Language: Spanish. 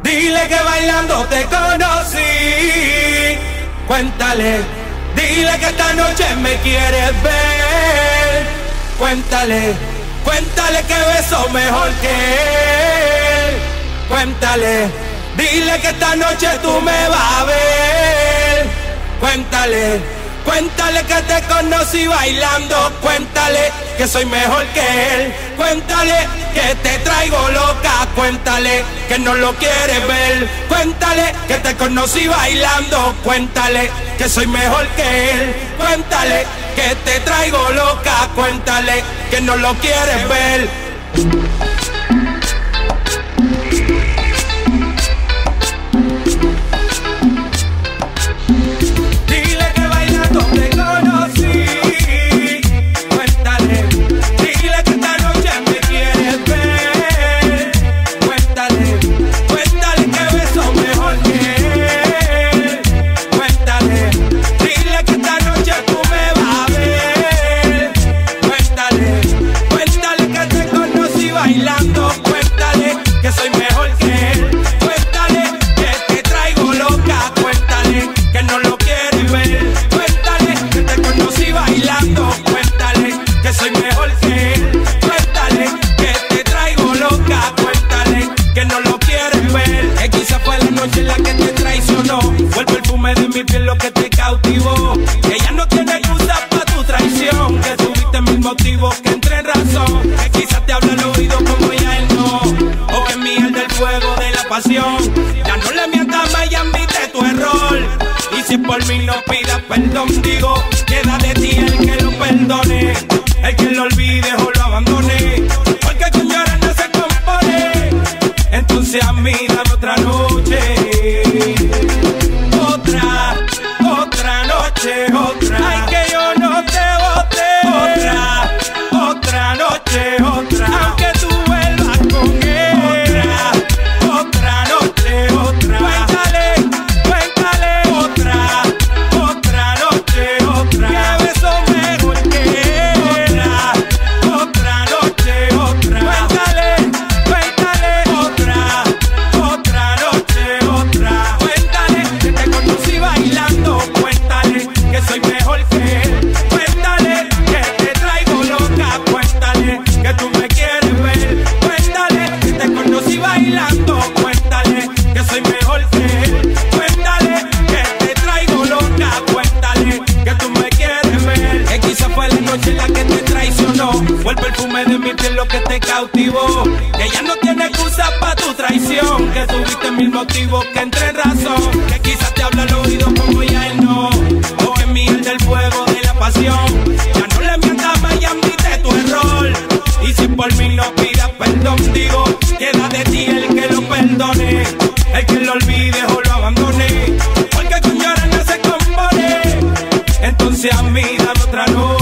dile que bailando te conocí. Cuéntale, dile que esta noche me quieres ver. Cuéntale, cuéntale que beso mejor que él. Cuéntale, dile que esta noche tú me vas a ver. Cuéntale, cuéntale que te conocí bailando. Cuéntale que soy mejor que él. Cuéntale que te traigo loca. Cuéntale que no lo quieres ver. Cuéntale que te conocí bailando. Cuéntale que soy mejor que él. Cuéntale que te traigo loca. Cuéntale que no lo quieres ver. Fue el perfume de mi piel lo que te cautivó. Que ella no tiene excusa pa' tu traición. Que tuviste mil motivos que entré en razón. Que quizás te habla al oído como ya él no. O que miel del fuego de la pasión. Ya no le mientas más y admite tu error. Y si por mí no pidas perdón, digo, queda de ti el que lo perdone. El que lo olvide o lo abandone. Porque con llorar no se compone. Entonces a mí dame otra noche. Otra noche, otra. Ay, que yo no te boté. Otra noche, otra. Aunque tú vuelvas con él. Otra noche, otra. Cuéntale, cuéntale. Otra noche, otra. Que beso mejor que él. Otra noche, otra. Cuéntale, cuéntale. Otra noche, otra. Cuéntale que te conocí bailando. Cuéntale que soy mejor que él. Cuéntale que te traigo loca. Cuéntale que tú me quieres ver. Cuéntale que te conocí bailando. Cuéntale que soy mejor que él. Cuéntale que te traigo loca. Cuéntale que tú me quieres ver. Que quizás fue la noche en la que te traicionó. Fue el perfume de mi piel lo que te cautivó. Que ya no tiene excusa pa' tu traición. Que tuviste mil motivos que entré en razón. Que quizás te habla al oído como ya él no. O que miel del fuego de la pasión. Ya no le mientas más y admite tu error. Y si por mí no pidas perdón, digo, queda de ti el que lo perdone. El que lo olvide o lo abandone. Porque con llorar no se compone. Entonces a mí dame otra noche.